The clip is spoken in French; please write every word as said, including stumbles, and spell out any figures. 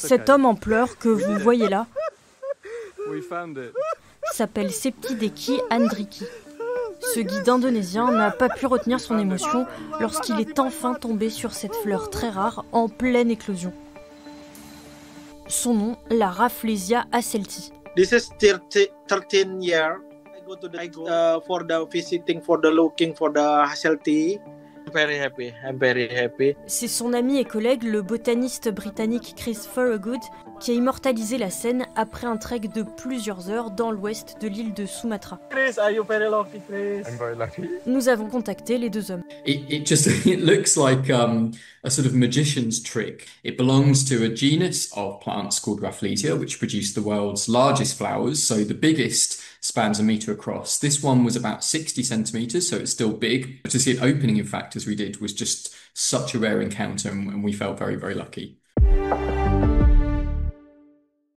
Cet homme en pleurs que vous voyez là s'appelle Septi Deki Andriki. Ce guide indonésien n'a pas pu retenir son émotion lorsqu'il est enfin tombé sur cette fleur très rare en pleine éclosion. Son nom, la rafflesia hasseltii. This is thirteen years. I go to the uh, for the visiting for the looking for the hasseltii. I'm very happy. I'm very happy. C'est son ami et collègue, le botaniste britannique Chris Thorogood, qui a immortalisé la scène après un trek de plusieurs heures dans l'ouest de l'île de Sumatra. Chris, are you very lucky, Chris? I'm very lucky. Nous avons contacté les deux hommes. It, it just it looks like um, a sort of magician's trick. It belongs to a genus of plants called rafflesia, which produce the world's largest flowers. So the biggest spans a meter across. This one was about sixty centimeters, so it's still big. To see it opening, in fact, as we did, was just such a rare encounter, and we felt very, very lucky.